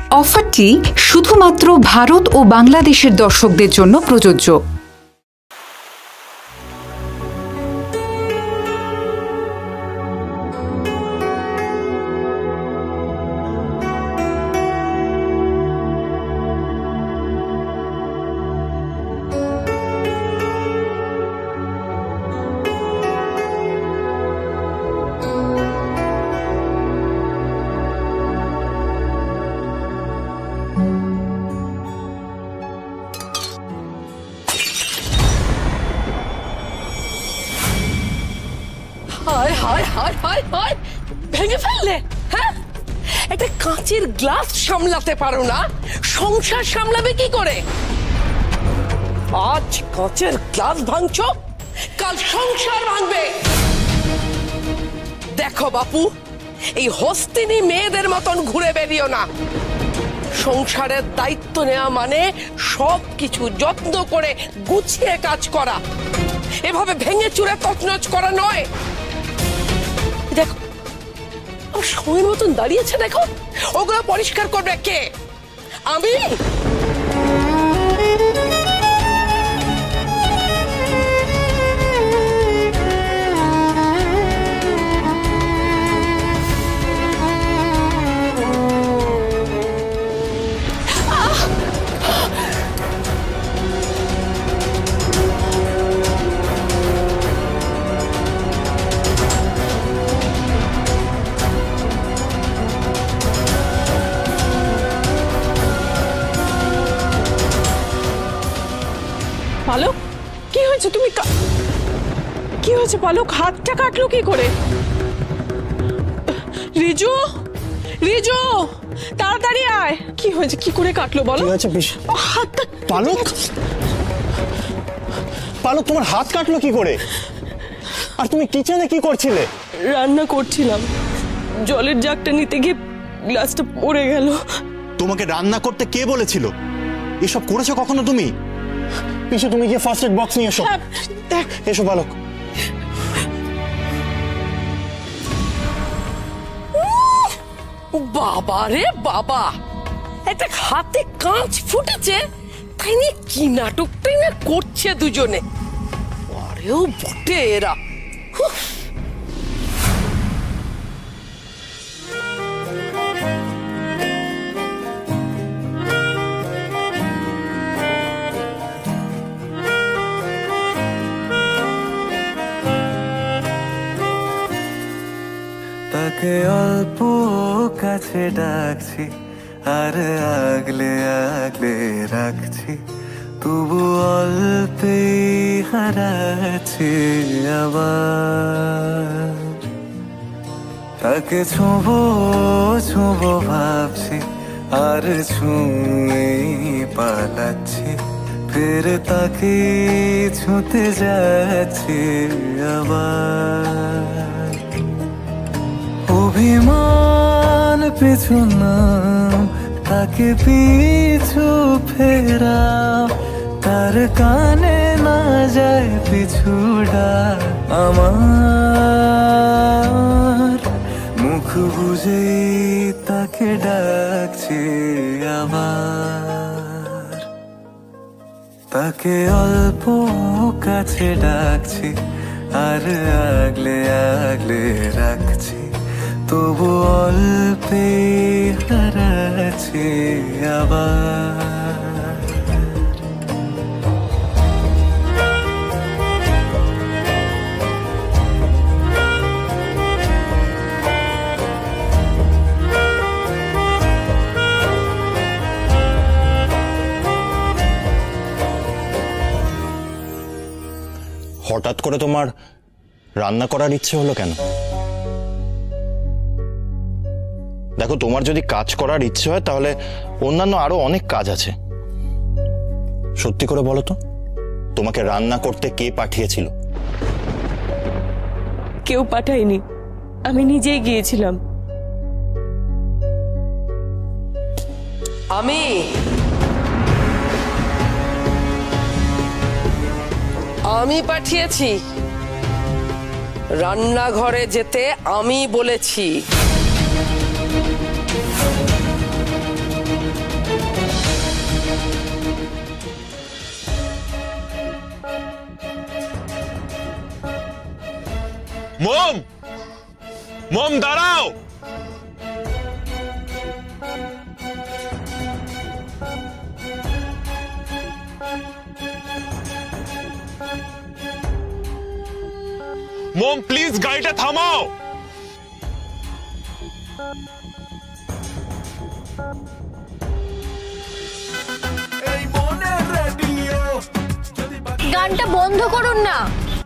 অফারটি শুধুমাত্র ভারত ও বাংলাদেশের দর্শকদের জন্য প্রযোজ্য। ভেঙে ফেললে? হ্যাঁ, একটা কাঁচের গ্লাস সামলাতে পারো না, সংসার সামলাবে কি করে? আজ কাঁচের গ্লাস ভাঙছো, কাল সংসার ভাঙবে। দেখো বাপু, এই হস্তিনী মেয়েদের মতন ঘুরে বেরিও না। সংসারের দায়িত্ব নেওয়া মানে সবকিছু যত্ন করে গুছিয়ে কাজ করা, এভাবে ভেঙে চুরে তছনছ করা নয়। দেখো সময় মতন দাঁড়িয়েছে, দেখো ওগুলো পরিষ্কার করবে কে? আমি? পালক, কি হয়েছে? তুমি কি হয়েছে পালক? হাতটা কাটলো কি করে? রিজু, রিজু তাড়াতাড়ি আয়। কি হয়েছে? কি করে কাটলো বলো? কি হয়েছে পিসি? হাতটা। পালক, পালক তোমার হাত কাটলো কি করে? আর তুমি কিচেনে কি করছিলে? রান্না করছিলাম, জলের জাগটা নিতে গিয়ে গ্লাসটা পড়ে গেল। তোমাকে রান্না করতে কে বলেছিল? এসব করেছো কখনো তুমি? পিসি তুমি গিয়ে ফার্স্ট এড বক্স নিয়ে এসো। দেখ, এসো পালক। বাবা রে বাবা, একটা হাতে কাঁচ ফুটেছে, তাই নিয়ে কি নাটকটাই না করছে দুজনে। আরেও বটে এরা। তাকে অল্প কাছে ডাকছি, আর আগলে আগলে রাখছি, তবু অল্পে হারাচ্ছি আবার। তাকে ছোঁবো ছোঁবো ভাবছি, আর ছুঁয়ে পালাচ্ছি, ফের তাকে ছুঁতে যাচ্ছি আবার। অভিমান পিছু নাম, তাকে পিছু ফেরা, তার কানে না যায় পিছুডা। আমার মুখ বুঝে তাকে ডাকছি আবার। তাকে অল্প কাছে ডাকছি, আর আগলে আগলে রাখছি, তবু অল্পে হারাচ্ছি আবার। হঠাৎ করে তোমার রান্না করার ইচ্ছে হলো কেন? দেখো, তোমার যদি কাজ করার ইচ্ছে হয় তাহলে অন্যান্য আরো অনেক কাজ আছে। সত্যি করে বলো তো, তোমাকে রান্না করতে কে পাঠিয়েছিল? কেউ পাঠায়নি, আমি নিজেই গিয়েছিলাম। আমি পাঠিয়েছি। রান্নাঘরে যেতে আমি বলেছি। মম দাঁড়াও। মম প্লিজ গাড়িটা থামাও। গানটা বন্ধ করুন না।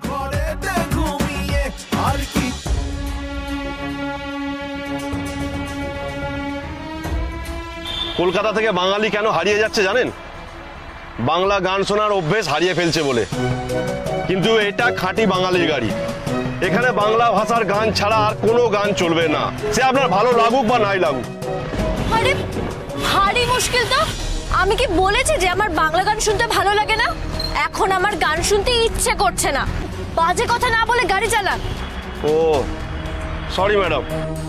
কলকাতা থেকে বাঙালি কেন হারিয়ে যাচ্ছে জানেন? বাংলা গান শোনার অভ্যেস হারিয়ে ফেলছে বলে। কিন্তু এটা খাঁটি বাঙালির গাড়ি, এখানে বাংলা ভাষার গান ছাড়া আর কোনো গান চলবে না, সে আপনার ভালো লাগুক বা নাই লাগুক। আরে ভারী মুশকিল তো। আমি কি বলেছি যে আমার বাংলা গান শুনতে ভালো লাগে না? এখন আমার গান শুনতে ইচ্ছে করছে না। বাজে কথা না বলে গাড়ি চালান। Oh sorry madam.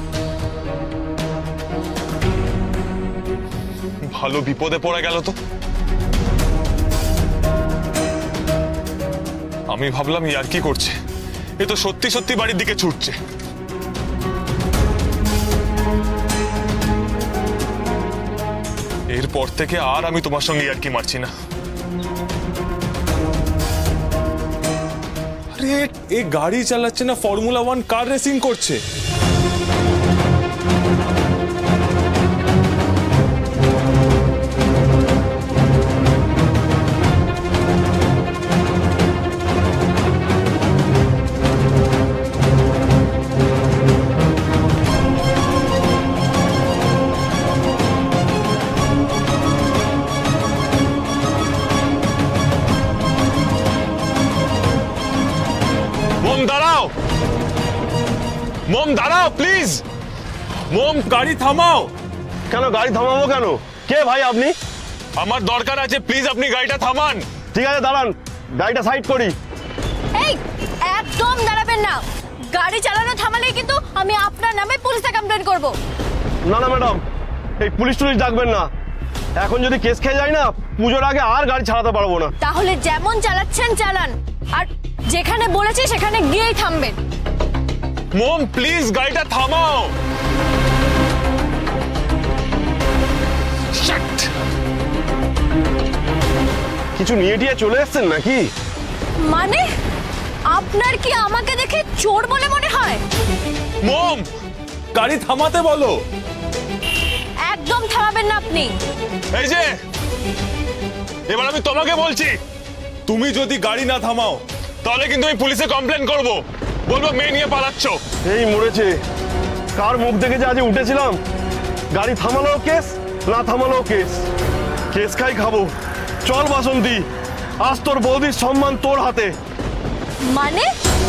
ভালো বিপদে পড়ে গেল তো। আমি ভাবলাম ইয়ার কি করছে, এ তো সত্যি সত্যি বাড়ির দিকে ছুটছে। এরপর থেকে আর আমি তোমার সঙ্গে ইয়ার কি মারছি না। আরে এ গাড়ি চালাচ্ছে না, ফর্মুলা 1 কার রেসিং করছে। মম দাঁড়াও প্লিজ। মম গাড়ি থামাও। কেন গাড়ি থামাবো কেন? কে ভাই আপনি? আমার দরকার আছে, প্লিজ আপনি গাড়িটা থামান। ঠিক আছে দাঁড়ান, গাড়িটা সাইড করি। এই একদম দাঁড়াবেন না। গাড়ি চালানো থামালে কিন্তু আমি আপনার নামে পুলিশে কমপ্লেইন করব। না না ম্যাডাম, এই পুলিশ টুলিশ ডাকবেন না। এখন যদি কেস খেয়ে যায় না, পুজোর আগে আর গাড়ি চালাতে পারবো না। তাহলে যেমন চালাচ্ছেন চালান, আর যেখানে বলেছি সেখানে গিয়েই থামবেন। মম প্লিজ গাড়িটা থামাও। কিছু নিয়ে টিয়ে চলে এসছেন নাকি? মানে আপনার কি আমাকে দেখে চোর বলে মনে হয়? মম গাড়ি থামাতে বলো। একদম থামাবেন না আপনি। এই যে এবার আমি তোমাকে বলছি, তুমি যদি গাড়ি না থামাও তাহলে কিন্তু আমি পুলিশে কমপ্লেন করব। বলবো মেয়ে নিয়ে পালাচ্ছ। এই মরেছে, কার মুখ দেখে যে আজ উঠেছিলাম। গাড়ি থামালেও কেস, না থামালেও কেস। কেস খাই খাবো। চল বাসন্তী, আজ তোর বৌদির সম্মান তোর হাতে। মানে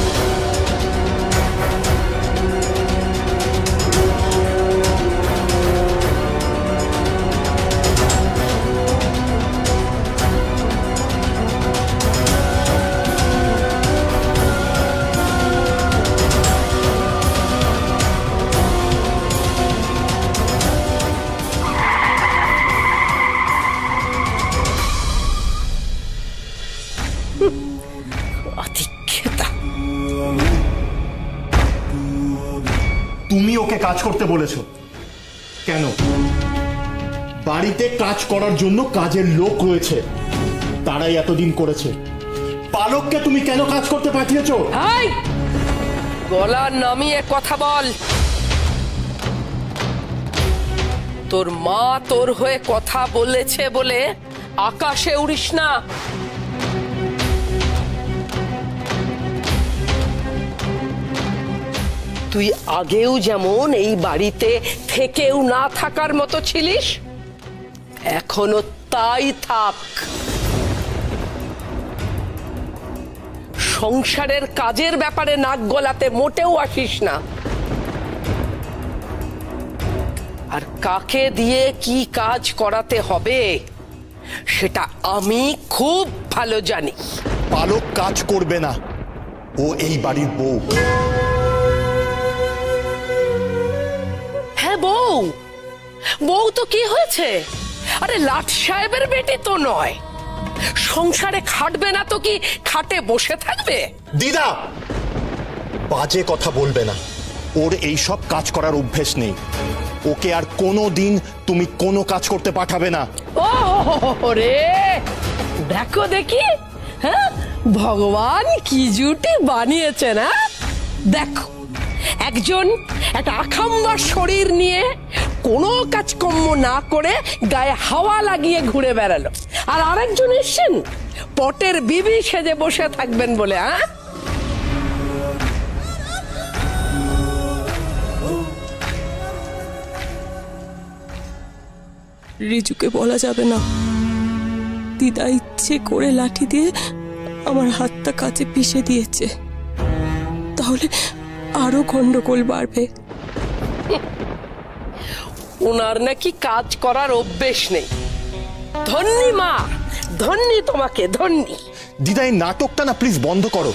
তুমি ওকে কাজ করতে বলেছো কেন? বাড়িতে কাজ করার জন্য কাজের লোক রয়েছে, তারাই এতদিন করেছে। পালককে তুমি কেন কাজ করতে পাঠিয়েছো? গলা নামিয়ে কথা বল। তোর মা তোর হয়ে কথা বলেছে বলে আকাশে উড়িস না। তুই আগেও যেমন এই বাড়িতে থেকেও না থাকার মতো ছিলিস, এখনো তাই থাক। সংসারের কাজের ব্যাপারে নাক গলাতে মোটেও আসিস না। আর কাকে দিয়ে কি কাজ করাতে হবে সেটা আমি খুব ভালো জানি। পালক কাজ করবে না, ও এই বাড়ির বউ। হ্যাঁ বউ, বউ তো কি হয়েছে? আরে লাট সাহেবের বেটি তো নয়। সংসারে খাটবে না তো কি খাটে বসে থাকবে? দিদা, বাজে কথা বলবে না। ওর এই সব কাজ করার অভ্যেস নেই। ওকে আর কোনোদিন তুমি কোনো কাজ করতে পাঠাবে না। ও রে, দেখো দেখি, হ্যাঁ ভগবান কি জুটি বানিয়েছে না। দেখো, একজন একটা আখাম্বার শরীর নিয়ে কোনো কাজকর্ম না করে গায়ে হাওয়া লাগিয়ে ঘুরে বেড়ালো, আর আরেকজন এসছেন পটের বিবি সেজে বসে থাকবেন বলে। হ্যাঁ, রিজুকে বলা যাবে না, দিদা ইচ্ছে করে লাঠি দিয়ে আমার হাতটা কাছে পিষে দিয়েছে, তাহলে আরো গন্ডগোল বাড়বে। ওনার নাকি কাজ করার অভ্যেস নেই। ধন্যি মা, ধন্যি তোমাকে, ধন্যি। দিদা, এই নাটকটা না প্লিজ বন্ধ করো।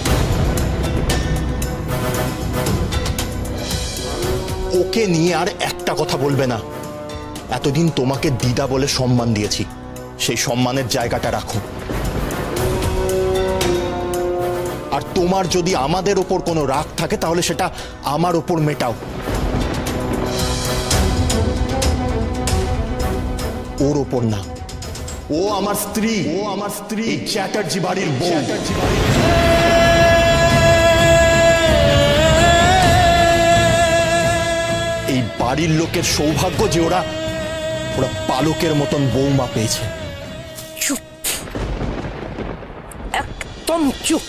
ওকে নিয়ে আর একটা কথা বলবে না। এতদিন তোমাকে দিদা বলে সম্মান দিয়েছি, সেই সম্মানের জায়গাটা রাখো। আর তোমার যদি আমাদের ওপর কোনো রাগ থাকে তাহলে সেটা আমার ওপর মেটাও, ওর ওপর না। ও আমার স্ত্রী, এই চ্যাটার্জি বাড়ির বউ। এই বাড়ির লোকের সৌভাগ্য যে ওরা পালকের মতন বৌমা পেয়েছে। চুপ, একদম চুপ।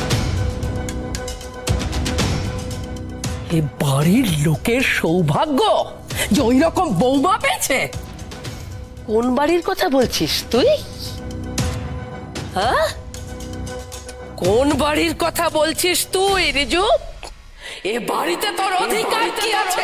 এ বাড়ির লোকের সৌভাগ্য যে ওই রকম বৌমা পেয়েছে। কোন বাড়ির কথা বলছিস তুই? হ্যাঁ, কোন বাড়ির কথা বলছিস তুই রিজু? এ বাড়িতে তোর অধিকার কি আছে?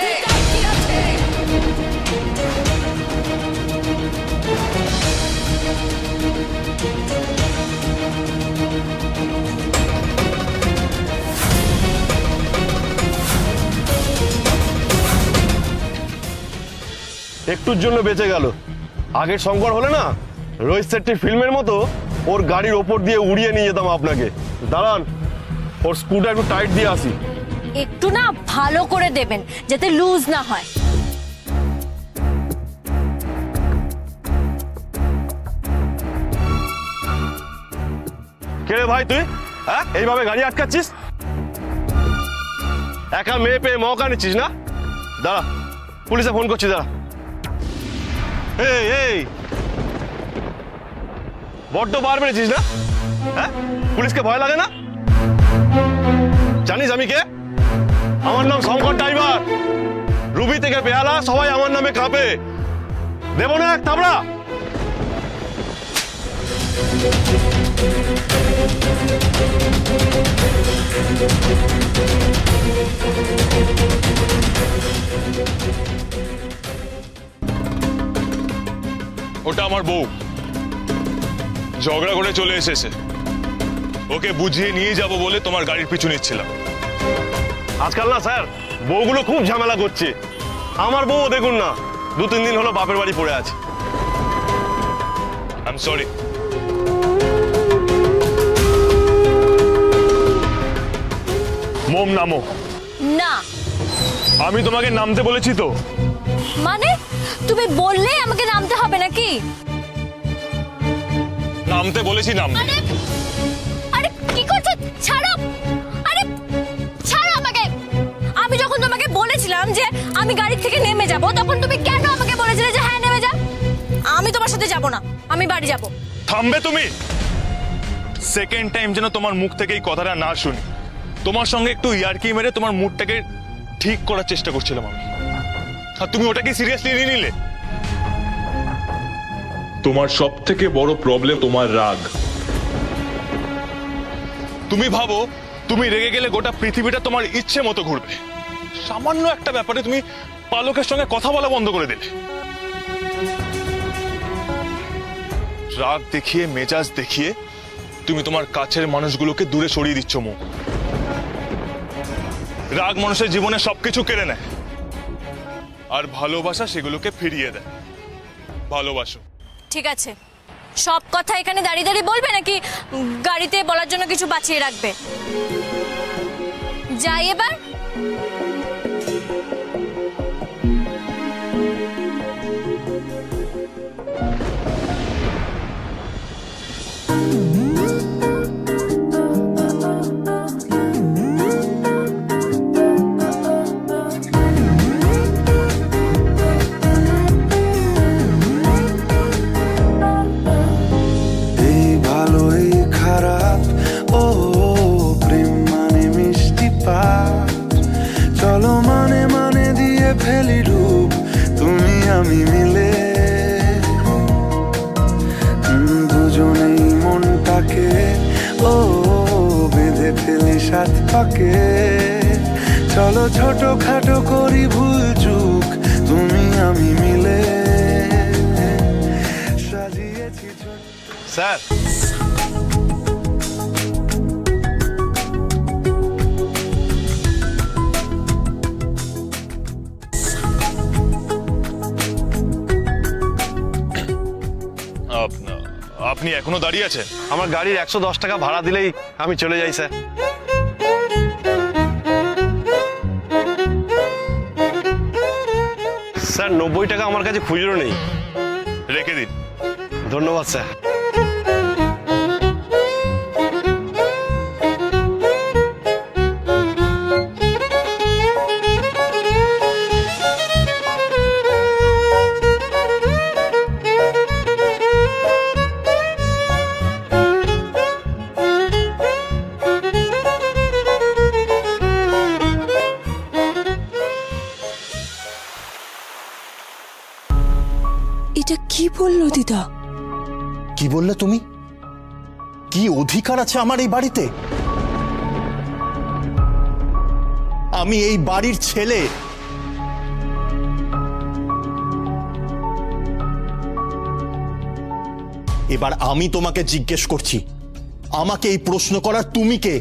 একটুর জন্য বেঁচে গেল। আগের শঙ্কর হলে না, রোহিত শেট্টির ফিল্মের মতো ওর গাড়ির ওপর দিয়ে উড়িয়ে নিয়ে যেতাম আপনাকে। দাঁড়ান, ওর স্ক্রুটা একটু টাইট দিয়ে আসি। একটু না ভালো করে দেবেন যাতে লুজ না হয়। কে রে ভাই তুই? হ্যাঁ, এইভাবে গাড়ি আটকাচ্ছিস? একা মেয়ে পেয়ে মৌকা নিচ্ছিস না? দাঁড়া, পুলিশে ফোন করছি, দাঁড়া। এই বড্ড বার বেড়েছিস না? হ্যাঁ, পুলিশকে ভয় লাগে না? জানিস আমি কে? আমার নাম শঙ্কর ড্রাইভার। রুবি থেকে বেহালা সবাই আমার নামে কাঁপে। দেব না এক থাবড়া? ওটা আমার বউ, ঝগড়া করে চলে এসেছে। ওকে বুঝিয়ে নিয়ে যাব বলে তোমার গাড়ির পিছু নিচ্ছিলাম। আজকাল না স্যার, বউগুলো খুব ঝামেলা করছে। আমার বউ দেখুন না, 2-3 দিন হলো বাপের বাড়ি পড়ে আছে। I am sorry. মোম নামো। না, আমি তোমাকে নামতে বলেছি তো। মানে তুমি বললে আমাকে নামতে হবে নাকি? নামতে বলেছি, নাম। আরে কি করছো? ছাড়ো, আরে ছাড়ো আমাকে। আমি যখন তোমাকে বলেছিলাম যে আমি গাড়ি থেকে নেমে যাব, তখন তুমি কেন আমাকে বলেছিলে যে হ্যাঁ নেমে যা? আমি তোমার সাথে যাব না, আমি বাড়ি যাব। থামবে তুমি? সেকেন্ড টাইম যেন তোমার মুখ থেকে এই কথাটা না শুনি। তোমার সঙ্গে একটু ইয়ার্কি মেরে তোমার মুডটাকে ঠিক করার চেষ্টা করছিলাম আমি, আর তুমি ওটাকে সিরিয়াসলি নিয়ে নিলে। তোমার সব থেকে বড় প্রবলেম তোমার রাগ। তুমি ভাবো তুমি রেগে গেলে গোটা পৃথিবীটা তোমার ইচ্ছে মতো ঘুরবে। সামান্য একটা ব্যাপারে তুমি পালকের সঙ্গে কথা বলা বন্ধ করে দিলে। রাগ দেখিয়ে, মেজাজ দেখিয়ে তুমি তোমার কাছের মানুষগুলোকে দূরে সরিয়ে দিচ্ছ। মুখ রাগ মানুষের জীবনে সবকিছু কেড়ে নেয়, আর ভালোবাসা সেগুলোকে ফিরিয়ে দেয়। ভালোবাসো। ঠিক আছে, সব কথা এখানে দাঁড়িয়ে দাঁড়িয়ে বলবে নাকি গাড়িতে বলার জন্য কিছু বাঁচিয়ে রাখবে? যাই এবার। চলো ছোটখাটো করি ভুল চুক তুমি আমি মিলে সাজিয়েছি। স্যার আপনি এখনো দাঁড়িয়ে আছেন? আমার গাড়ির 110 টাকা ভাড়া দিলেই আমি চলে যাই স্যার। স্যার 90 টাকা আমার কাছে খুচরো নেই। রেখে দিন। ধন্যবাদ স্যার। এটা কি বললো দিদা? কি বললে তুমি? কি অধিকার আছে আমার এই বাড়িতে? আমি এই বাড়ির ছেলে। এবার আমি তোমাকে জিজ্ঞেস করছি, আমাকে এই প্রশ্ন করার তুমি কে?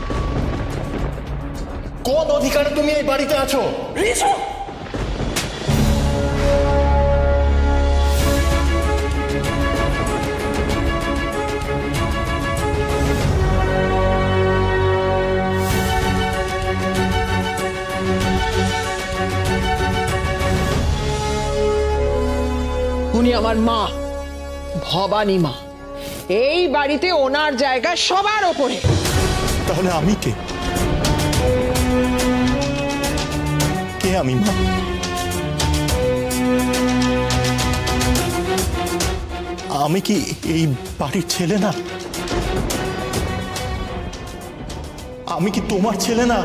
কোন অধিকারে তুমি এই বাড়িতে আছো? উনি আমার মা, ভবানী মা। এই বাড়িতে ওনার জায়গা সবার ওপরে। তাহলে আমি কে? কে আমি মা? আমি কি এই বাড়ির ছেলে না? আমি কি তোমার ছেলে না?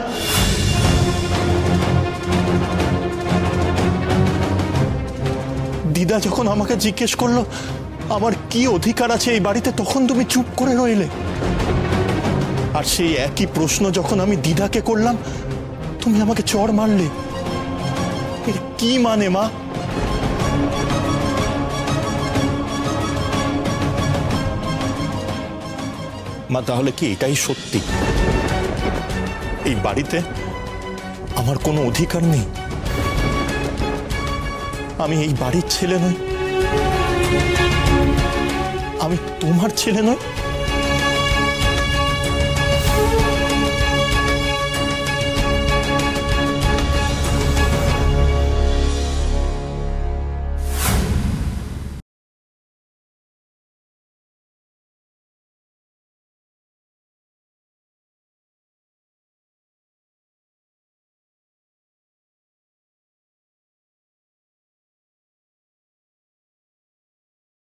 দিদা যখন আমাকে জিজ্ঞেস করলো আমার কি অধিকার আছে এই বাড়িতে, তখন তুমি চুপ করে রইলে। আর সেই একই প্রশ্ন যখন আমি দিদাকে করলাম, তুমি আমাকে চড় মারলে। এর কি মানে মা? মা তাহলে কি এটাই সত্যি? এই বাড়িতে আমার কোনো অধিকার নেই? আমি এই বাড়ির ছেলে নই? আমি তোমার ছেলে নই?